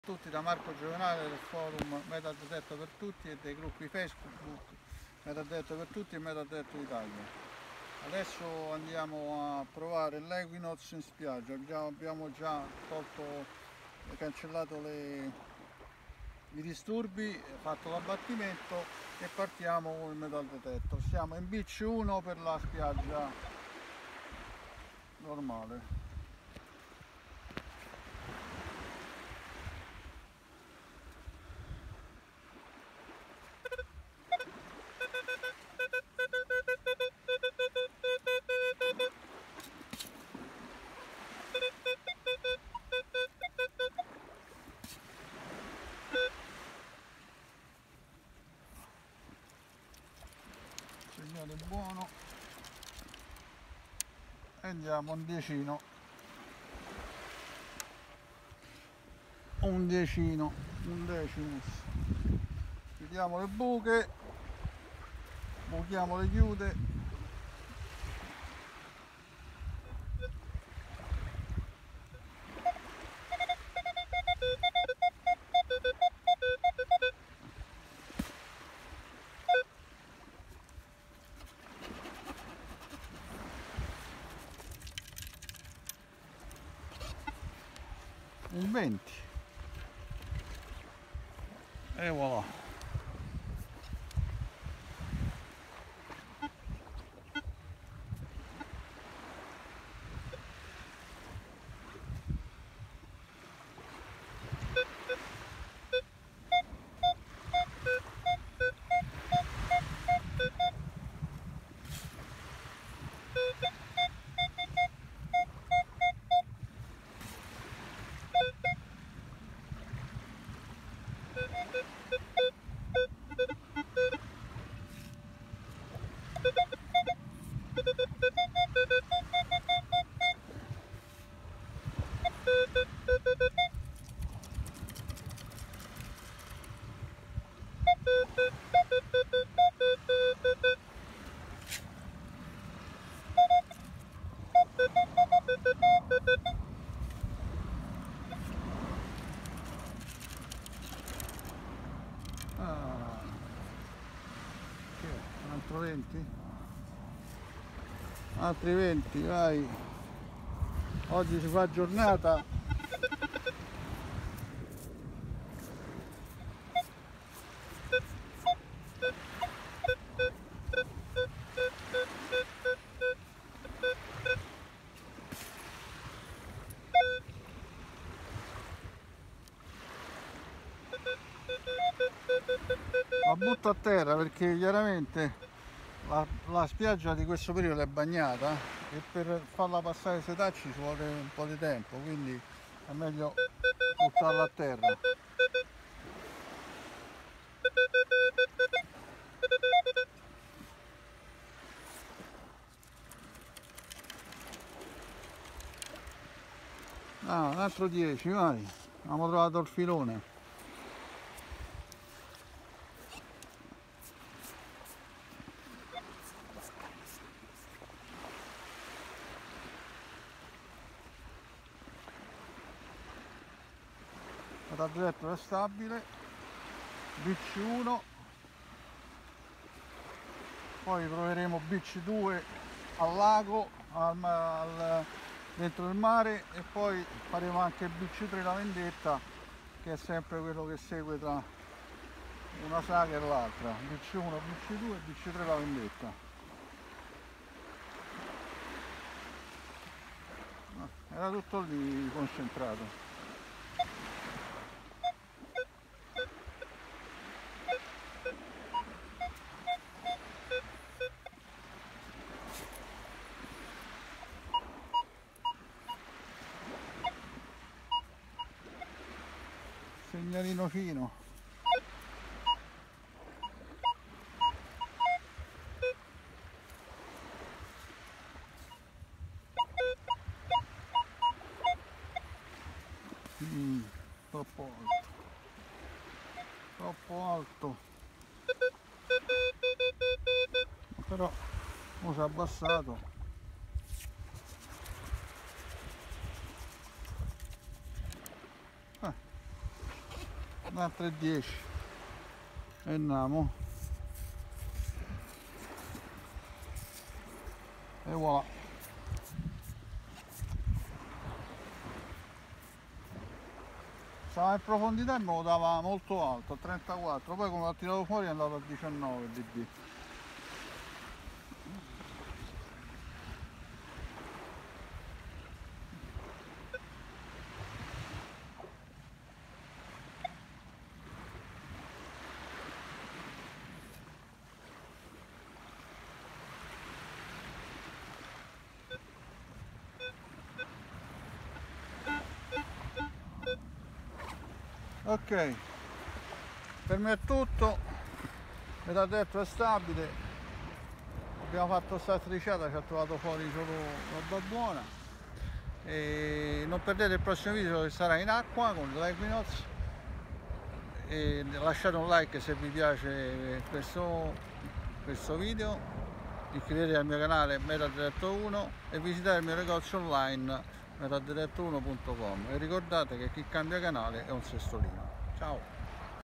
Tutti da Marco Giovenale del forum Metal Detector per Tutti e dei gruppi Facebook Metal Detector per Tutti e Metal Detector Italia. Adesso andiamo a provare l'Equinox in spiaggia. Abbiamo già cancellato i disturbi, fatto l'abbattimento e partiamo con il Metal Detector. Siamo in Beach 1 per la spiaggia normale. Segnale buono e andiamo un decino, un decimo, chiudiamo le buche, buchiamo le chiude, un 20 e voilà. Un altro 20? Altri 20, vai. Oggi si fa giornata. La butto a terra perché chiaramente la spiaggia di questo periodo è bagnata e per farla passare ai setacci ci vuole un po' di tempo, quindi è meglio buttarla a terra. Un altro 10, vai, abbiamo trovato il filone. La targetta è stabile, Beach 1, poi proveremo Beach 2 al lago, dentro il mare, e poi faremo anche Beach 3 la vendetta, che è sempre quello che segue tra una saga e l'altra. Beach 1, Beach 2 e Beach 3 la vendetta. Era tutto lì concentrato. Segnalino fino. Troppo alto, troppo alto, però mo si è abbassato. altre 10 e andiamo e voilà. Stava in profondità e me lo dava molto alto, a 34, poi come l'ho tirato fuori è andato a 19 dB. Ok, per me è tutto, metà destro è stabile, abbiamo fatto sta strisciata, ci ha trovato fuori solo roba buona e non perdete il prossimo video che sarà in acqua con l'Equinox e lasciate un like se vi piace questo video, iscrivetevi al mio canale Metadiretto 1 e visitate il mio negozio online metadiretto1.com e ricordate che chi cambia canale è un sestolino. Ciao!